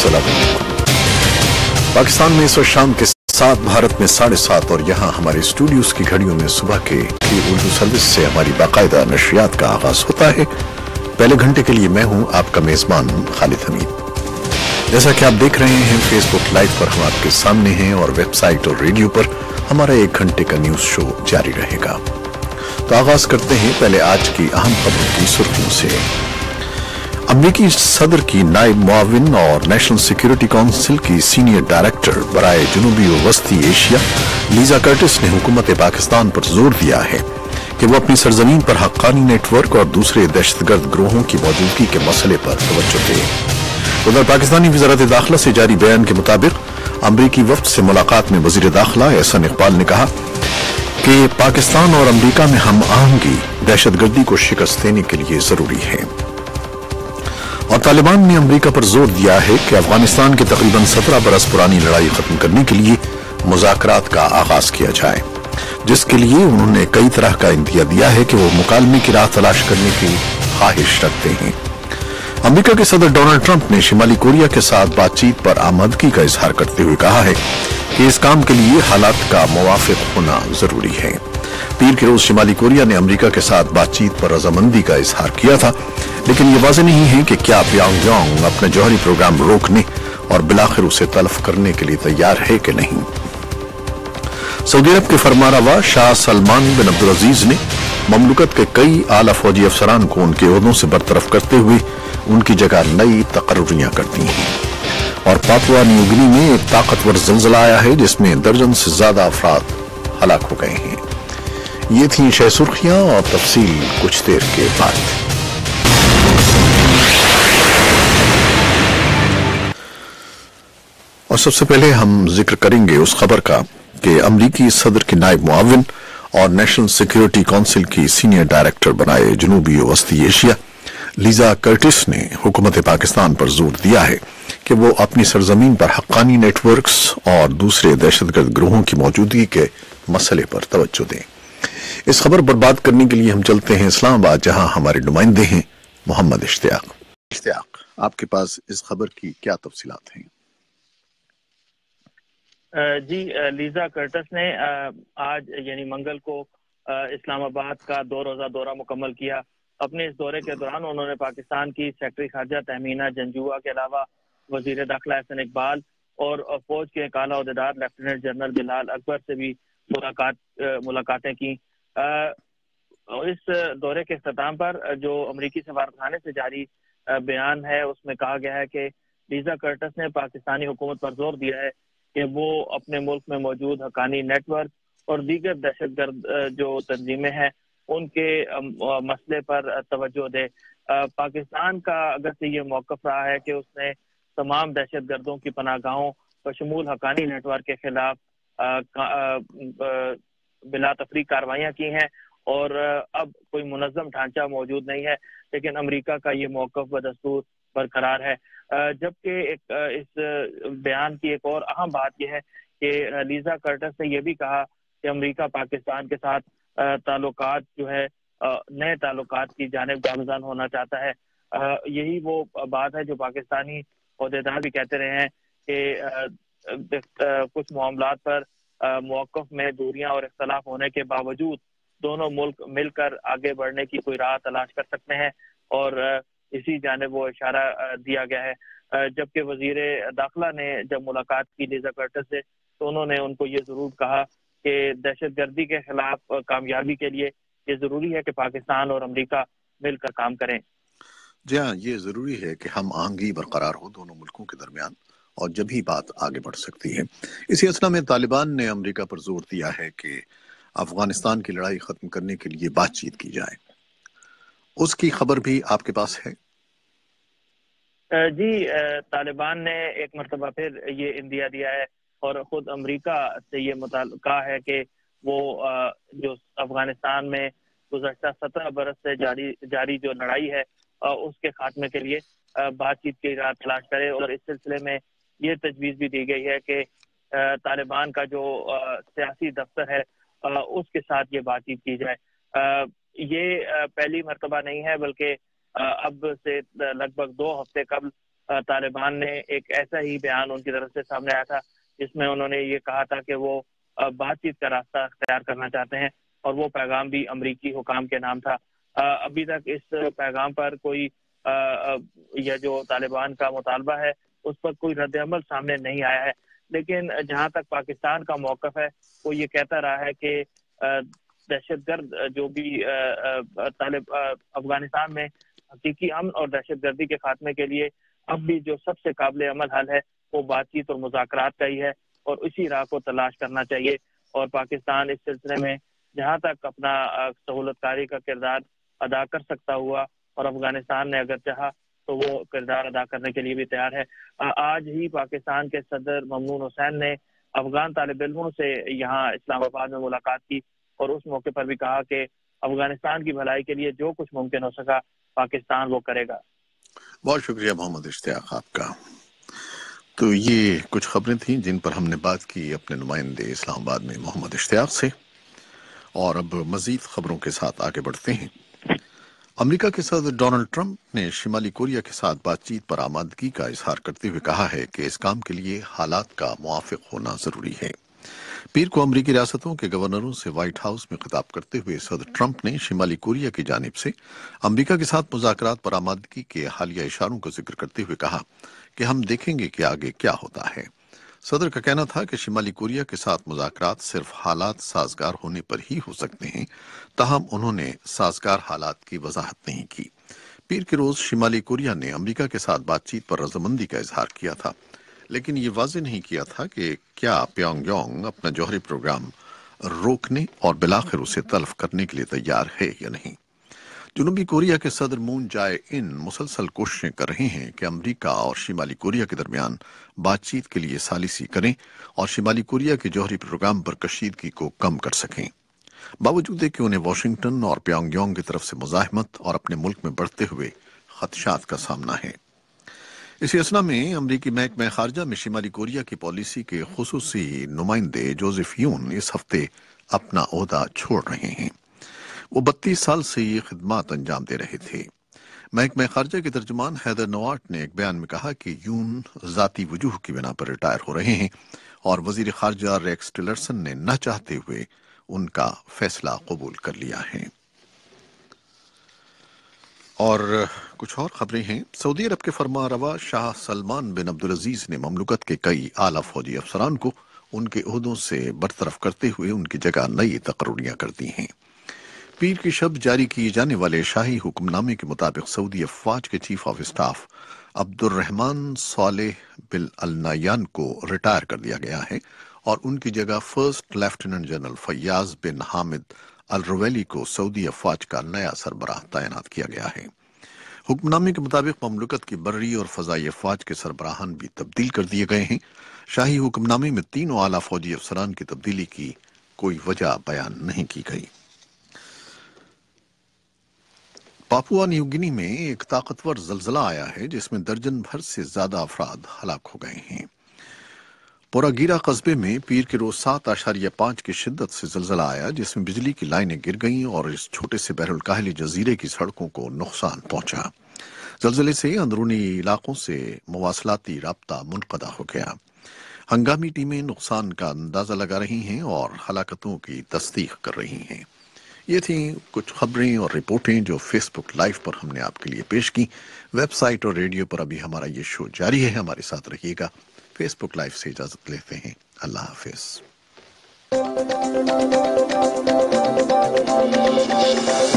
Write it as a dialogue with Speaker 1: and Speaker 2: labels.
Speaker 1: अस्सलाम वालेकुम। पाकिस्तान में इस वक्त शाम के 7, भारत में 7:30 और यहाँ हमारे स्टूडियोज की घड़ियों में सुबह के उर्दू सर्विस से हमारी बाकायदा नशरियात का आगाज होता है। पहले घंटे के लिए मैं हूँ आपका मेजबान खालिद हमीद। जैसा कि आप देख रहे हैं, फेसबुक लाइव पर हम आपके सामने हैं और वेबसाइट और रेडियो पर हमारा 1 घंटे का न्यूज शो जारी रहेगा। तो आगाज करते हैं पहले आज की अहम खबरों की सुर्खियों से। अमरीकी सदर की नायब मुआविन और नेशनल सिक्योरिटी काउंसिल की सीनियर डायरेक्टर बराए जनूबी और वस्ती एशिया लीजा कर्टिस ने हुकूमत पाकिस्तान पर जोर दिया है कि वो अपनी सरजमीन पर हक्कानी नेटवर्क और दूसरे दहशतगर्द ग्रोहों की मौजूदगी के मसले पर तवज्जो दे। उधर पाकिस्तानी वज़ारत दाखिला से जारी बयान के मुताबिक अमरीकी वफ्द से मुलाकात में वज़ीर दाखिला एहसन इकबाल ने कहा कि पाकिस्तान और अमरीका में हम आहंगी दहशतगर्दी को शिकस्त देने के लिए जरूरी है। और तालिबान ने अमरीका पर जोर दिया है कि अफगानिस्तान की तकरीबन 17 बरस पुरानी लड़ाई खत्म करने के लिए मुज़ाकरात का आगाज किया जाए, जिसके लिए उन्होंने कई तरह का इंदिया दिया है कि वो मुकालमे की राह तलाश करने की ख्वाहिश रखते हैं। अमरीका के सदर डोनाल्ड ट्रंप ने शिमाली कोरिया के साथ बातचीत पर आमदगी का इजहार करते हुए कहा है कि इस काम के लिए हालात का मुवाफिक होना जरूरी है। पीर के रोज शिमाली कोरिया ने अमरीका के साथ बातचीत पर रजामंदी का इजहार किया था, लेकिन ये वाज़ेह नहीं है कि क्या प्योंगयांग अपने जौहरी प्रोग्राम रोकने और बिलाखिर उसे तल्फ करने के लिए तैयार है कि नहीं। सऊदी अरब के फरमानरवा शाह सलमान बिन अब्दुल अजीज ने ममलुकत के कई आला फौजी अफसरान को उनके ओहदों से बरतरफ करते हुए उनकी जगह नई तकर्रियां कर दी हैं। और पापुआ न्यू गिनी में एक ताकतवर ज़लज़ला आया है जिसमें दर्जन से ज्यादा अफराद हलाक हो गए हैं। ये थी शह सुर्खियां और तफसील कुछ देर के बाद। और सबसे पहले हम जिक्र करेंगे उस खबर का कि अमरीकी सदर की नायब मुआविन और नेशनल सिक्योरिटी काउंसिल की सीनियर डायरेक्टर बनाए जनूबी और वस्ती एशिया लीजा कर्टिस ने हुकूमत पाकिस्तान पर जोर दिया है कि वो अपनी सरजमीन पर हक्कानी नेटवर्क्स और दूसरे दहशतगर्द ग्रोहों की मौजूदगी के मसले पर तवज्जो दें। इस खबर पर बात करने के लिए हम चलते हैं इस्लामाबाद, जहां हमारे नुमाइंदे हैं मोहम्मद इश्तियाक। आपके पास इस खबर की क्या तफसीलात हैं?
Speaker 2: जी, लीजा कर्टिस ने आज यानी मंगल को इस्लामाबाद का 2 रोज़ा दौरा मुकम्मल किया। अपने इस दौरे के दौरान उन्होंने पाकिस्तान की सेक्रेटरी खारजा तहमीना जंजुआ के अलावा वजीर दाखिला एहसन इकबाल और फौज के एक आला ओहदेदार लेफ्टिनेंट जनरल बिलाल अकबर से भी मुलाकातें की। इस दौरे के इख्तिताम पर जो अमरीकी सफारतखाने से जारी बयान है उसमें कहा गया है कि लीजा कर्टिस ने पाकिस्तानी हुकूमत पर जोर दिया है कि वो अपने मुल्क में मौजूद हक्कानी नेटवर्क और दीगर दहशतगर्द जो तंजीमें हैं उनके मसले पर तवज्जो दे। पाकिस्तान का अगर से ये मौक़िफ़ रहा है कि उसने तमाम दहशतगर्दों की पनाहगाहों बशमूल हक्कानी नेटवर्क के खिलाफ बिला तफरीक कार्रवाइयाँ की हैं और अब कोई मुनज़्ज़म ढांचा मौजूद नहीं है, लेकिन अमरीका का ये मौक़िफ़ बदस्तूर बरकरार है। जबकि इस बयान की एक और अहम बात यह है कि लीजा कर्टिस ने यह भी कहा कि अमरीका पाकिस्तान के साथ ताल्लुकात जो है नए ताल्लुकात की जानिब गामज़न होना चाहता है। यही वो बात है जो पाकिस्तानी ओहदेदार भी कहते रहे हैं कि कुछ मामलात पर मौक़िफ़ में दूरियां और इख्तलाफ होने के बावजूद दोनों मुल्क मिलकर आगे बढ़ने की कोई राह तलाश कर सकते हैं और इसी जानिब वो इशारा दिया गया है। जबकि वजीर दाखिला ने जब मुलाकात की लीजा कर्टिस से तो उन्होंने उनको ये जरूर कहा कि दहशतगर्दी के खिलाफ कामयाबी के लिए ये जरूरी है कि पाकिस्तान और अमरीका मिलकर काम करें।
Speaker 1: जी हाँ, ये जरूरी है कि हम आहंगी बरकरार हो दोनों मुल्कों के दरमियान और जब ही बात आगे बढ़ सकती है। इसी असना में तालिबान ने अमरीका पर जोर दिया है कि अफगानिस्तान की लड़ाई खत्म करने के लिए बातचीत की जाए। उसकी खबर भी आपके पास है?
Speaker 2: जी, तालिबान ने एक मरतबा फिर ये इंदिया दिया है और खुद अमरीका से ये कहा है कि वो जो अफगानिस्तान में गुज़श्ता 17 बरस से जारी जो लड़ाई है उसके खात्मे के लिए बातचीत की राह तलाश करे। और इस सिलसिले में ये तजवीज़ भी दी गई है कि तालिबान का जो सियासी दफ्तर है उसके साथ ये बातचीत की जाए। ये पहली मरतबा नहीं है, बल्कि अब से लगभग 2 हफ्ते कबल طالبان نے ایک ایسا ہی بیان ان کی طرف سے سامنے آیا تھا جس میں انہوں نے یہ کہا تھا کہ وہ بات چیت کا راستہ اختیار کرنا چاہتے ہیں، اور وہ پیغام بھی امریکی حکام کے نام تھا۔ ابھی تک اس پیغام پر کوئی یا جو طالبان کا مطالبہ ہے اس پر کوئی رد عمل سامنے نہیں آیا ہے، لیکن جہاں تک پاکستان کا موقف ہے وہ یہ کہتا رہا ہے کہ دہشت گرد جو بھی افغانستان میں حقیقی امن اور دہشت گردی کے خاتمے کے لیے اب بھی جو سب سے قابل عمل حل ہے وہ بات چیت اور مذاکرات کا ہی ہے، اور اسی راہ کو تلاش کرنا چاہیے، اور پاکستان اس سلسلے میں جہاں تک اپنا سہولت کاری کا کردار ادا کر سکتا ہوا، اور افغانستان نے اگر چاہا تو وہ کردار ادا کرنے کے لیے بھی تیار ہے۔ آج ہی پاکستان کے صدر ممنون حسین نے افغان طالب علموں سے یہاں اسلام آباد میں ملاقات کی، اور اس موقع پر بھی کہا کہ افغانستان کی بھلائی کے لیے جو کچھ ممکن ہو سکا پاکستان وہ کرے گا۔
Speaker 1: بہت شکریہ محمد اشتیاق آپ کا۔ تو یہ کچھ خبریں تھیں جن پر ہم نے بات کی اپنے نمائندے اسلام آباد میں محمد اشتیاق سے، اور اب مزید خبروں کے ساتھ آگے بڑھتے ہیں۔ امریکہ کے صدر ڈونلڈ ٹرمپ نے شمالی کوریا کے ساتھ بات چیت پر آمادگی کا اظہار کرتے ہوئے کہا ہے کہ اس کام کے لیے حالات کا موافق ہونا ضروری ہے۔ پیر کو امریکی ریاستوں کے گورنروں سے وائٹ ہاؤس میں خطاب کرتے ہوئے صدر ٹرمپ نے شمالی کوریا کی جانب سے امریکہ کے ساتھ مذاکرات پر آمادگی کے حالیہ اشاروں کا ذکر کرتے ہوئے کہا کہ ہم دیکھیں گے کہ آگے کیا ہوتا ہے۔ صدر کا کہنا تھا کہ شمالی کوریا کے ساتھ مذاکرات صرف حالات سازگار ہونے پر ہی ہو سکتے ہیں، تاہم انہوں نے سازگار حالات کی وضاحت نہیں کی۔ پیر کے روز شمالی کوریا نے امریکہ کے ساتھ بات چیت پر رضامندی کا اظہار کیا تھا، لیکن یہ واضح نہیں کیا تھا کہ کیا پیونگ یانگ اپنا جوہری پروگرام روکنے اور بالآخر اسے تلف کرنے کے لیے تیار ہے یا نہیں۔ جنوبی کوریا کے صدر مون جائے ان مسلسل کوششیں کر رہے ہیں کہ امریکہ اور شمالی کوریا کے درمیان بات چیت کے لیے ثالثی کریں اور شمالی کوریا کے جوہری پروگرام پر کشیدگی کو کم کر سکیں، باوجود کہ انہیں واشنگٹن اور پیونگ یانگ کی طرف سے مزاحمت اور اپنے ملک میں بڑھتے ہوئے خدشات کا سامنا ہے۔ اسی اثنا میں امریکی محکمہ خارجہ میں شمالی کوریا کی پالیسی کے خصوصی نمائندے جوزف یون اس ہفتے اپنا عہدہ چھوڑ رہے ہیں۔ وہ 32 سال سے یہ خدمات انجام دے رہے تھے۔ محکمہ خارجہ کے ترجمان حیدر نواٹ نے ایک بیان میں کہا کہ یون ذاتی وجوہ کی بنا پر ریٹائر ہو رہے ہیں، اور وزیر خارجہ ریکس ٹلرسن نے نہ چاہتے ہوئے ان کا فیصلہ قبول کر لیا ہے۔ اور کچھ اور خبریں ہیں۔ سعودی عرب کے فرما روا شاہ سلمان بن عبدالعزیز نے مملکت کے کئی اعلیٰ فوجی افسران کو ان کے عہدوں سے برطرف کرتے ہوئے ان کی جگہ نئی تقرریاں کر دی ہیں۔ پیر کی شب جاری کیے جانے والے شاہی حکم نامے کے مطابق سعودی افواج کے چیف آف اسٹاف عبد الرحمن صالح بن النایان کو ریٹائر کر دیا گیا ہے، اور ان کی جگہ first lieutenant general Fayyaz bin Hamid Alruwaili کو سعودی افواج کا نیا سربراہ تعینات کیا گیا ہے۔ حکم نامے کے مطابق مملکت کی بری اور فضائی افواج کے سربراہان بھی تبدیل کر دیے گئے ہیں۔ شاہی حکم نامے میں تینوں اعلیٰ فوجی افسران کی تبدیلی کی کوئی وجہ بیان نہیں کی گئی۔ پاپوا نیو گنی میں ایک طاقتور زلزلہ آیا ہے جس میں درجن بھر سے زیادہ افراد ہلاک ہو گئے ہیں۔ پوراگیرا قصبے میں پیر کے روز 7.5 کی شدت سے زلزلہ آیا، جس میں بجلی کی لائنیں گر گئیں اور اس چھوٹے سے بحر الکاہلی جزیرے کی سڑکوں کو نقصان پہنچا۔ زلزلے سے اندرونی علاقوں سے مواصلاتی رابطہ منقطع ہو گیا۔ ہنگامی ٹیمیں نقصان کا اندازہ لگا رہی ہیں اور ہلاکتوں کی تصدیق کر رہی ہیں۔ یہ تھیں کچھ خبریں اور رپورٹیں جو فیس بک لائیو پر ہم نے آپ کے لیے پیش کی۔ ویب سائٹ اور ریڈیو پر ابھی ہمارا یہ شو جاری ہے، ہمارے ساتھ رہیے گا۔ فیس بک لائیو سے اجازت لیتے ہیں، اللہ حافظ۔